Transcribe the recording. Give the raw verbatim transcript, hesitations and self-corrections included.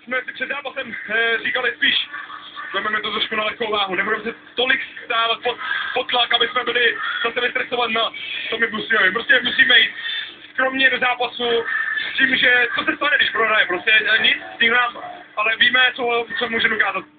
jsme si před zápasem e, říkali spíš, vezmeme to trošku na lehkou váhu, nebudeme se tolik stávat pod, pod tlak, aby jsme byli zase vystresovat na Tommy Busiovi. Prostě musíme jít skromně do zápasu s tím, že co se stane, když prohraje, prostě nic, tím nám, ale víme, co, co můžeme ukázat.